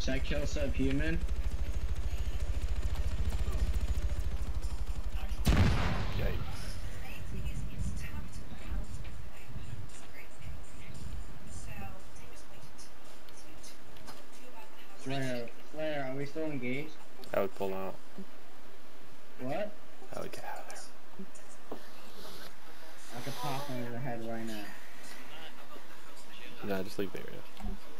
Should I kill Subhuman? Yikes. Slayer, are we still engaged? I would pull out. What? I would get out of there. I could pop him in the head right now. Nah, just leave the area.